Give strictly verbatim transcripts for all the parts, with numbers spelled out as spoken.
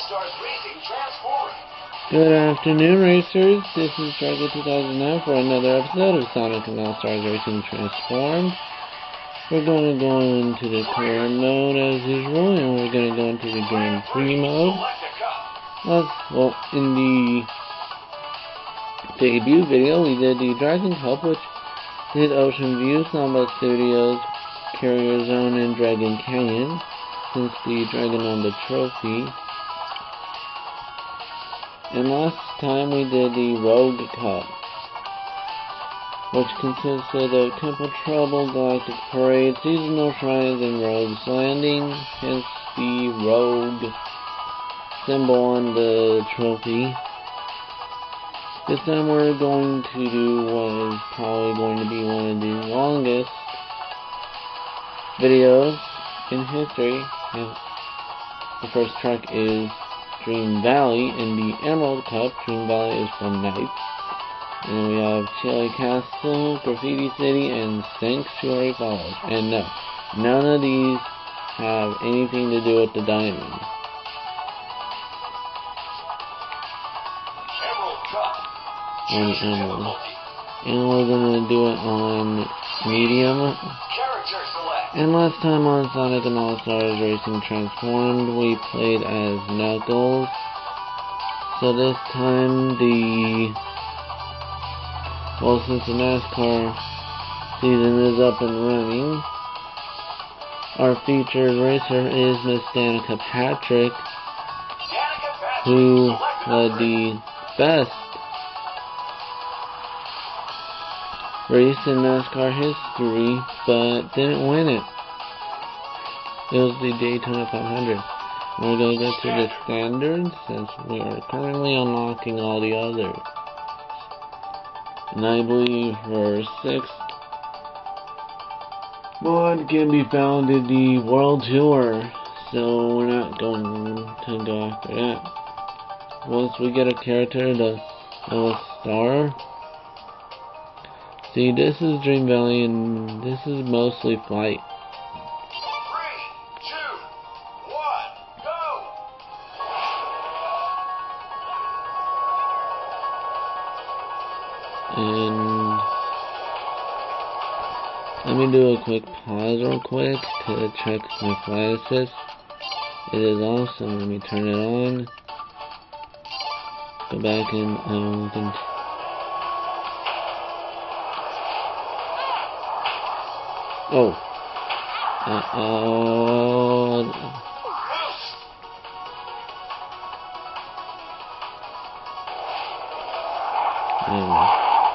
Good afternoon, racers. This is Drago two thousand nine for another episode of Sonic and All-Stars Racing Transformed. We're going to go into the career mode as usual, and we're going to go into the Grand Prix mode. Let's, well, in the debut video, we did the Dragon Cup, which did Ocean View, Samba Studios, Carrier Zone, and Dragon Canyon, since the Dragon on the trophy. And last time we did the Rogue Cup, which consisted of Temple Trouble, Galactic Parade, Seasonal Shrines, and Rogue's Landing, hence the Rogue symbol on the trophy. This time we're going to do what is probably going to be one of the longest videos in history. And the first track is Dream Valley. In the Emerald Cup, Dream Valley is from Knights. And then we have Chile Castle, Graffiti City, and Sanctuary Falls. And no, none of these have anything to do with the diamond. On the Emerald. And we're gonna do it on medium. And last time on Sonic and All-Stars Racing Transformed, we played as Knuckles. So this time, the... Well, since the NASCAR season is up and running, our featured racer is Miss Danica Patrick, who led the best race in NASCAR history, but didn't win it. It was the Daytona five hundred. And we're going to go to the standards, since we are currently unlocking all the others. And I believe for sixth mod can be found in the World Tour, so we're not going to go after that. Once we get a character to a star. See, this is Dream Valley, and this is mostly flight. Three, two, one, go! And let me do a quick pause real quick to check my flight assist. It is awesome. Let me turn it on. Go back and um, can Oh. Uh-oh. Anyway.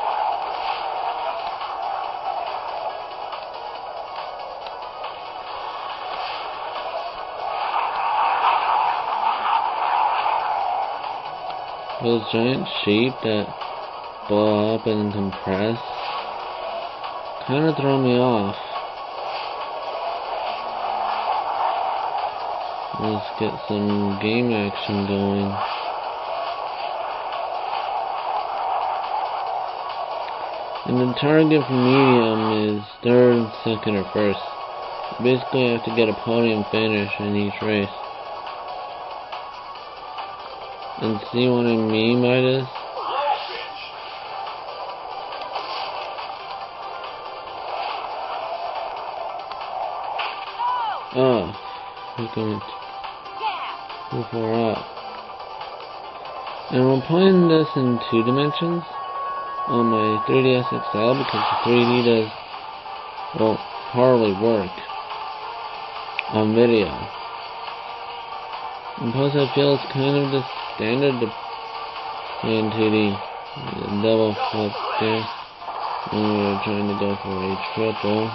Those giant sheep that blow up and compress kind of throw me off. Let's get some game action going. And the target for medium is third, second, or first. Basically, I have to get a podium finish in each race. And see what I mean by this? Oh, look at it. Too far up. And we're playing this in two dimensions on my three D S X L because the three D does, well, hardly work on video. And plus I feel it's kind of the standard to play in two D. The double flip there. And we were trying to go for a triple.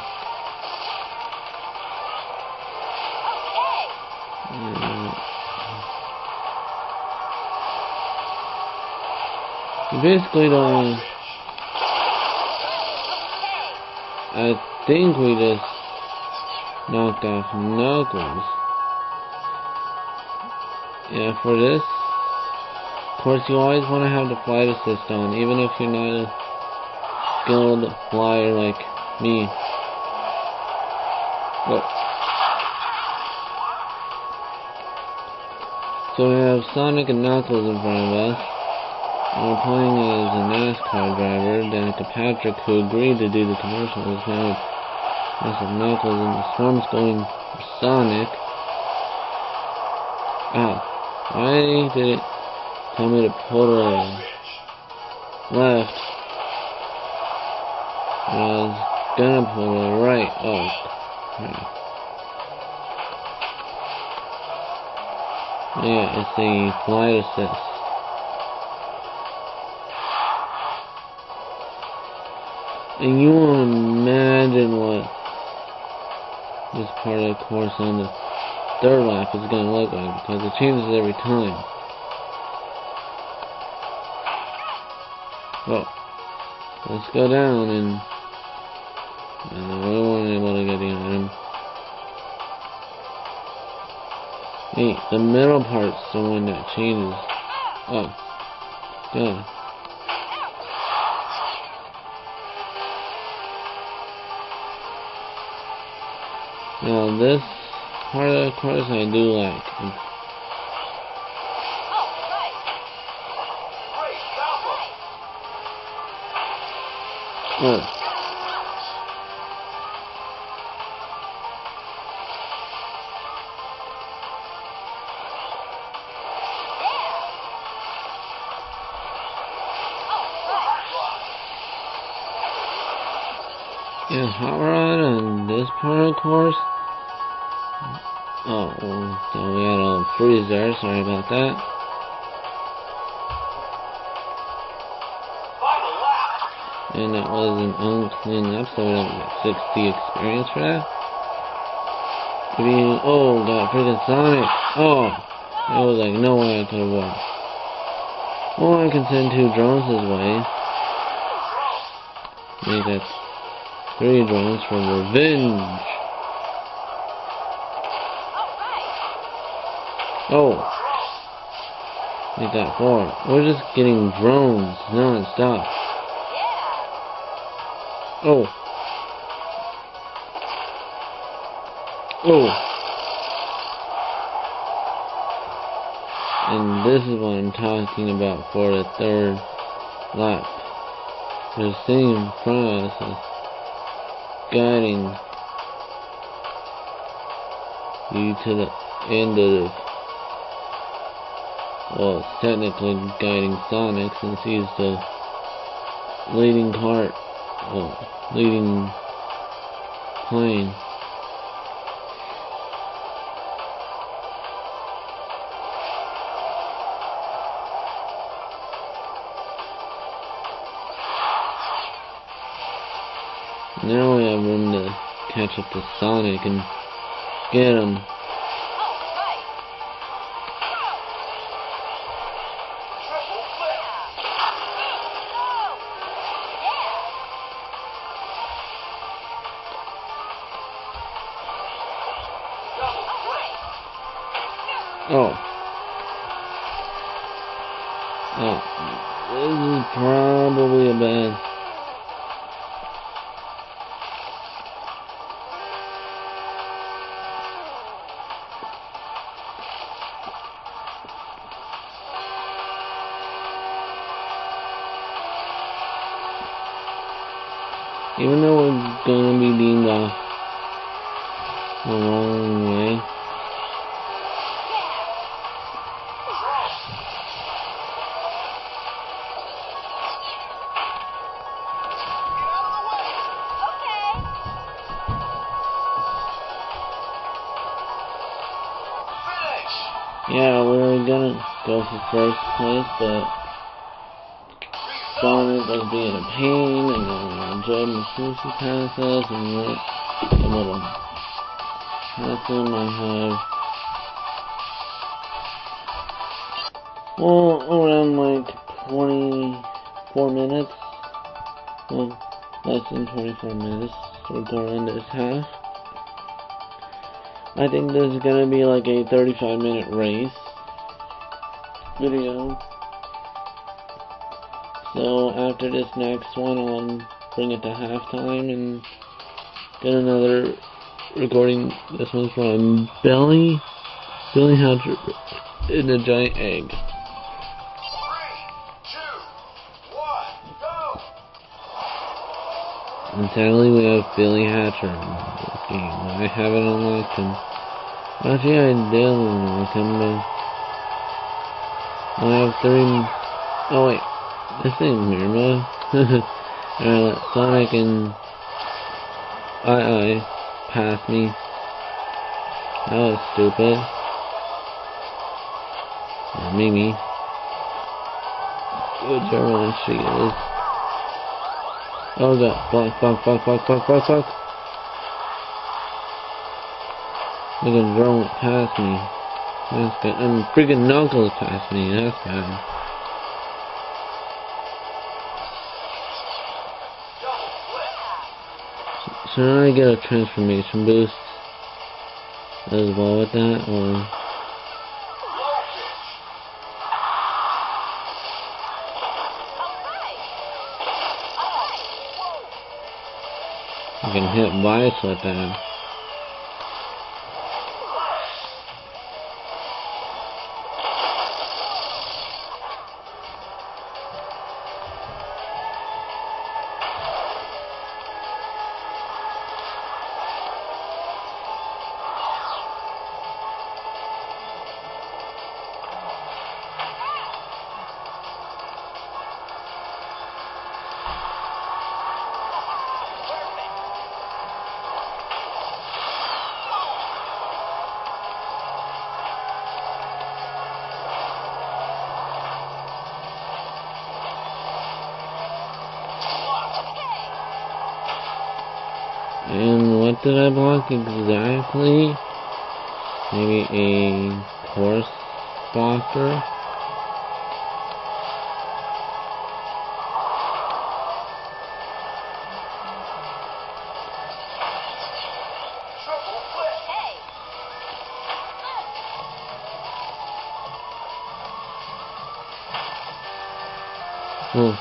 You basically don't. I think we just knocked off Knuckles. Yeah, for this, of course, you always want to have the flight assist on, even if you're not a skilled flyer like me. But So we have Sonic and Knuckles in front of us. And we're playing as a NASCAR driver, Danica Patrick, who agreed to do the commercials. Now it's Massive Knuckles and the Swarm's going for Sonic. Ah, why did it tell me to pull to the left? I was gonna pull to the right. Oh, crap. Yeah, it's the flight assist. And you won't imagine what this part of the course on the third lap is going to look like, because it changes every time. Well, let's go down and uh, we weren't able to get the item. Hey, the middle part's the one that changes. Oh, God. Now this part of the course I do like. It's oh. Yeah, hot rod on this part of the course. Oh, well, so we had a freeze there, sorry about that. And that was an unclean lap, so we don't get sixty experience for that. Maybe, oh, got freaking Sonic. Oh, I was like, no way I could have won. Well, I can send two drones his way. Make that three drones for revenge. Oh, make that four. We're just getting drones non-stop. Oh. Oh. And this is what I'm talking about for the third lap. The thing in front of us is guiding you to the end of the, well, it's technically guiding Sonic since he's the leading cart, well, leading plane. Now we have room to catch up to Sonic and get him. Oh. Oh. This is probably a bad. Even though we're gonna be deemed off the wrong way. Yeah, we're gonna go for first place, but Sonic was being a pain, and then Joe Masucci passed us, and we went able to pass him. I have, well, around like twenty-four minutes, well, less than twenty-four minutes, we're going into this half. I think this is gonna be like a thirty-five minute race video. So after this next one, I'll bring it to halftime and get another recording. This one's from Billy, Billy Hunter. in a giant egg. Three, two, one, go! And sadly, we have Billy Hatcher in the game. I haven't unlocked him. Actually, I did unlock him, but I have three. Oh wait, this ain't Mirror Mode. Alright, let Sonic and I I pass me. That was stupid. Or Mimi. Whichever one she is. Oh god, fuck, fuck, fuck, fuck, fuck, fuck, fuck. Look at drone past me. That's good. And freaking Knuckles past me, that's bad. So now I get a transformation boost as well with that, or I can hit Vice with that. And what did I block exactly? Maybe a horse blocker? Oh.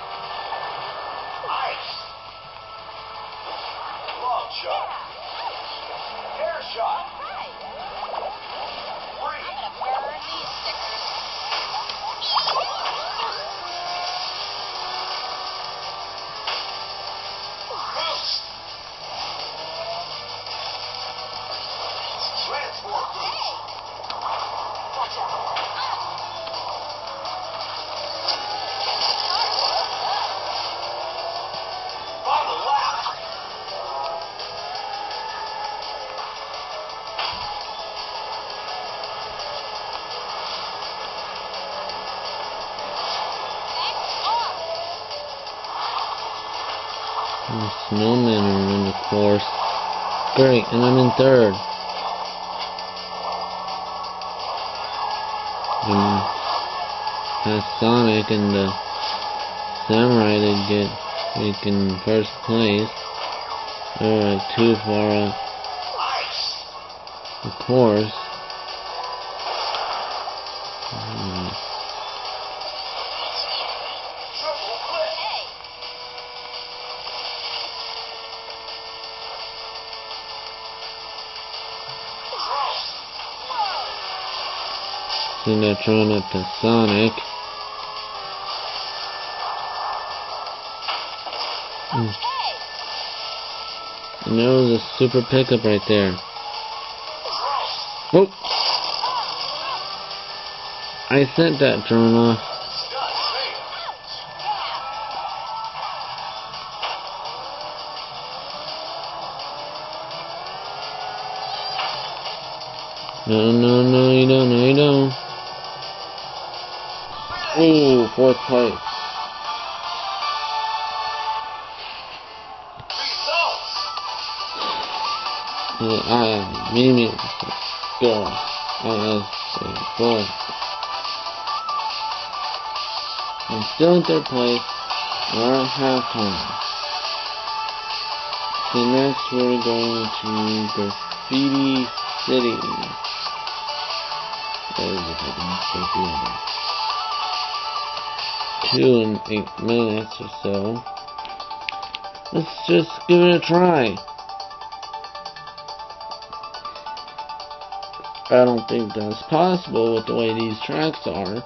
The snowmen are in the course. Great, and I'm in third. And past Sonic and the Samurai to get like in first place. They're like too far up the course. Hmm. And they're throwing up to Sonic. Mm. And there was a super pickup right there. Oh! I sent that drone off. No, no, no, you don't, no, you don't. Oh, fourth place. Uh, I, Mimi, girl, I, uh, boy. I'm still in third place. We're at halftime. So next we're going to Graffiti City. That is if I can say the other. Two and eight minutes or so. Let's just give it a try. I don't think that's possible with the way these tracks are.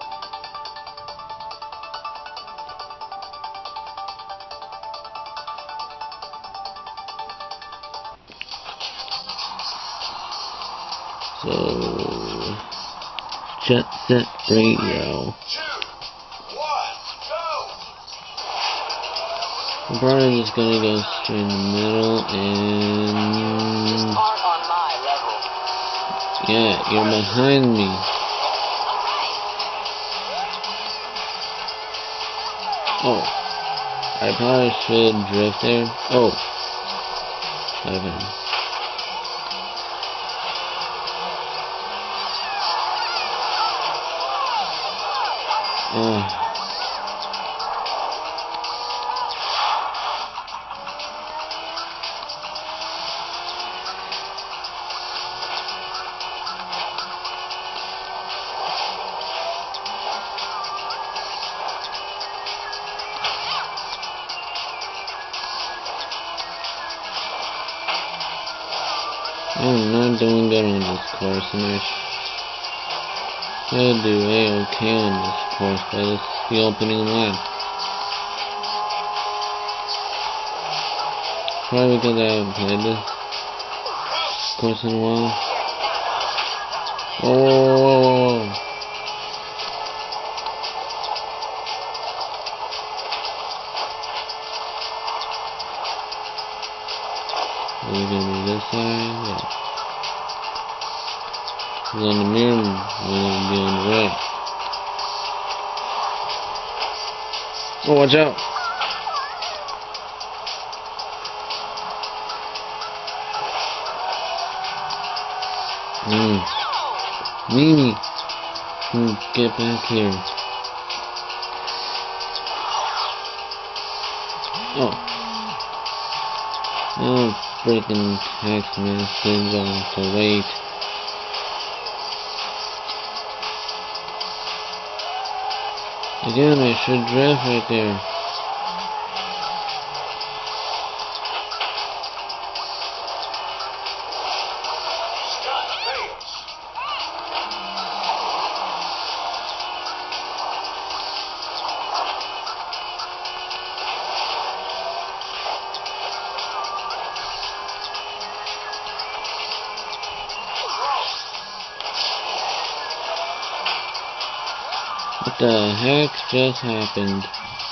So, Jet Set Radio. I'm probably just gonna go straight in the middle and... Yeah, you're behind me. Oh, I probably should drift there. Oh, okay. Oh. I'm not doing good on this course, and I should do A-okay on this course, but this is the opening lap. Probably because I haven't played this course in a while. Whoa, whoa, whoa, whoa. Is it gonna be this side? Yeah. Because on the mirror, we're gonna be on the right. Oh, watch out! Hmm. Mimi! Hmm, get back here. Oh. Oh. Freaking text message, I'll have to wait. Again, I should drift right there. What the heck just happened?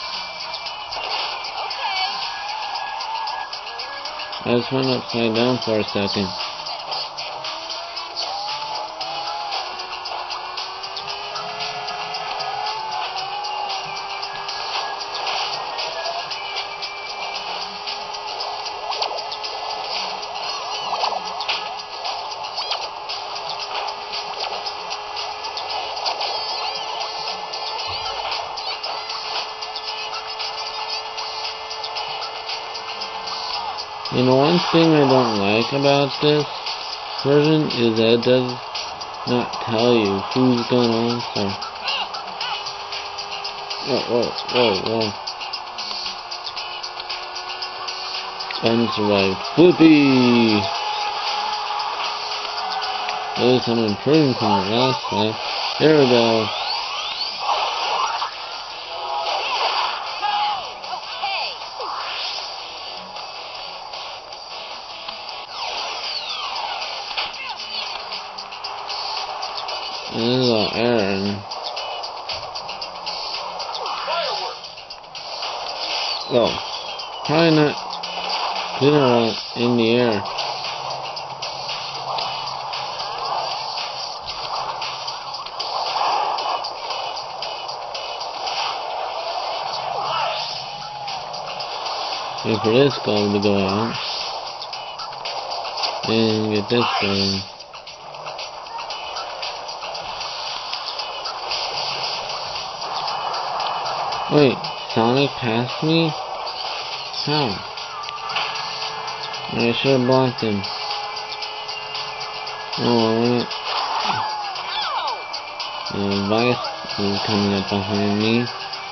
I just went upside down for a second. You know, one thing I don't like about this version is that it does not tell you who's gonna answer. Whoa, whoa, whoa, whoa. Unsurvived. Whoopee! At least I'm improving from the last time. There we go. This is all Aaron. Oh, probably not good enough in the air. Wait for this goal to go out. And get this going. Wait, Sonic passed me? How? I should have blocked him. Oh, I want it. Uh, Vice is coming up behind me.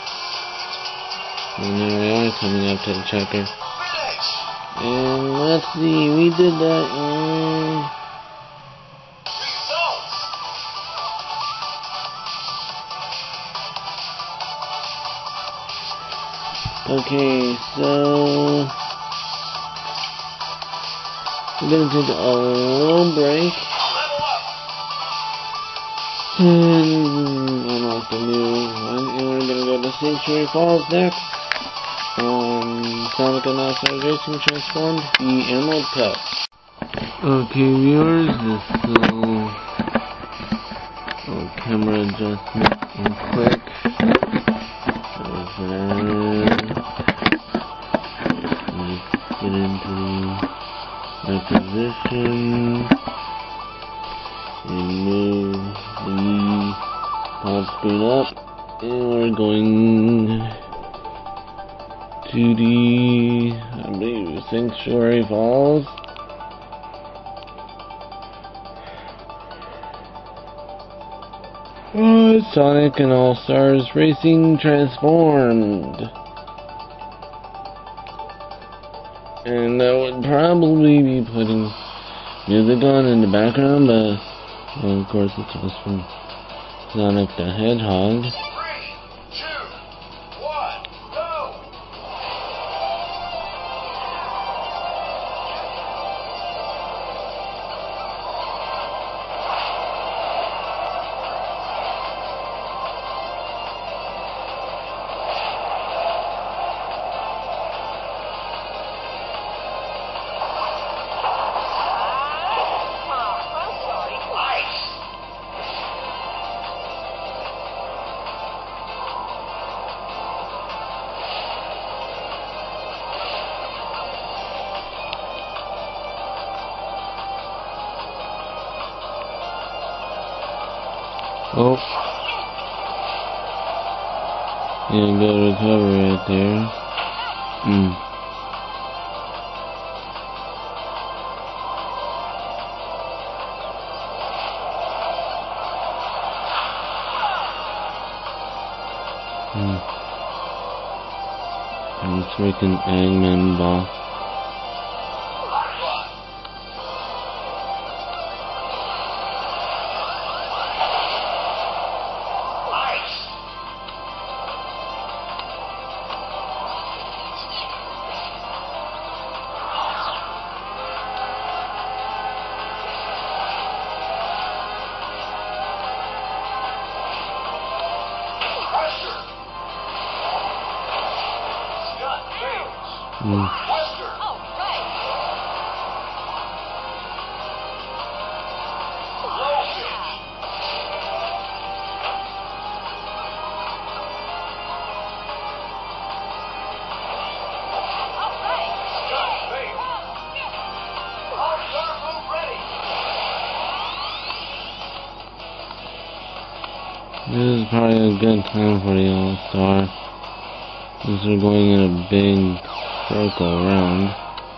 And now we are coming up to the checker. And let's see, we did that in Okay, so we're gonna take a little break and unlock the new one, and we're gonna go to Sanctuary Falls next on Sonic and All Stars Racing Transformed, the Emerald Cup. Okay, viewers, this little, little camera adjustment real quick. There's that. Let's get into the right position and move the pop screen up, and we're going to the, I believe, Sanctuary Falls. Uh, Sonic and All Stars Racing Transformed. And I would probably be putting music on in the background, but well, of course it's just from Sonic the Hedgehog. Three, two, one, go! Oh. Yeah, good recovery right there. Mm. Mm. I'm freaking Eggman ball. Mm. This is probably a good time for the All-Star, since we're going in a big circle around.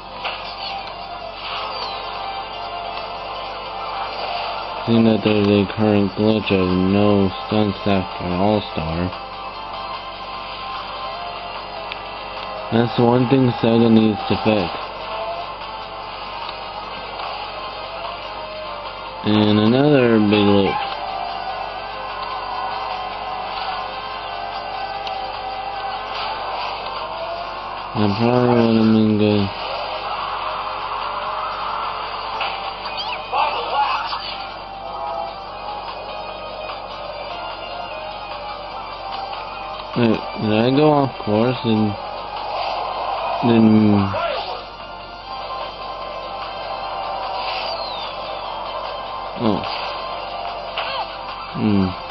Seeing that there's a current glitch of no stunts after All-Star. That's the one thing Sega needs to fix. And another big loop. That probably would have been good. Wait, did I go off course and then... Oh. Hmm.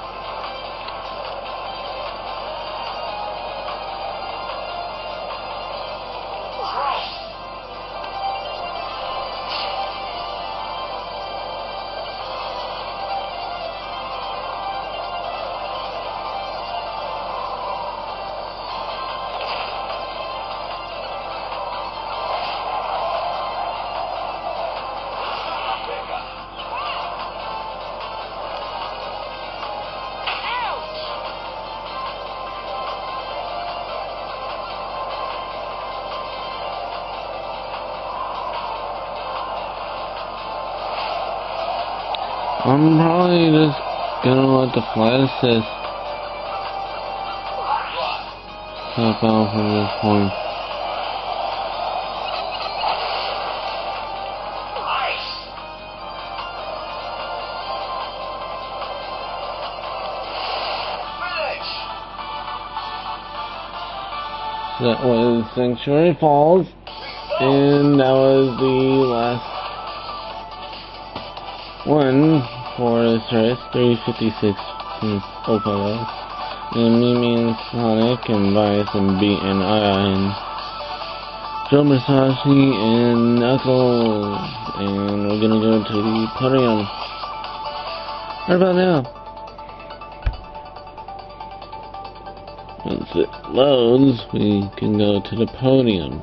I'm probably just gonna let the flight assist tap out from this point. That was Sanctuary Falls, and that was the last one for this race, three fifty-six point oh five. And me, me and Sonic and Vice and B and I and Joe Masashi and Knuckles, and we're gonna go to the podium right about now. Once it loads, we can go to the podium,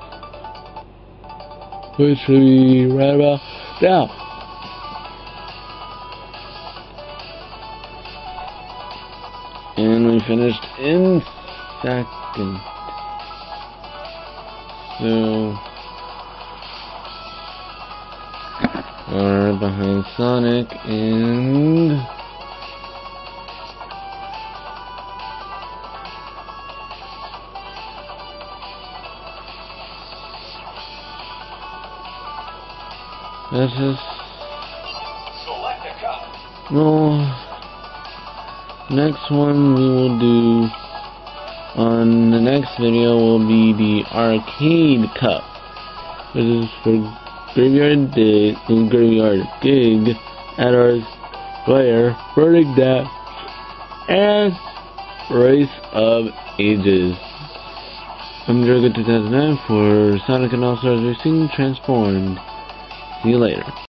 which will be right about now. And we finished in second. So, we're behind Sonic and This is Select a cup. well. Next one we will do on the next video will be the Arcade Cup. This is for Graveyard Dig, Graveyard Gig, Adder's Player, Burning Dash, and Race of Ages. I'm Dragon two thousand nine for Sonic and All Stars Racing Transformed. See you later.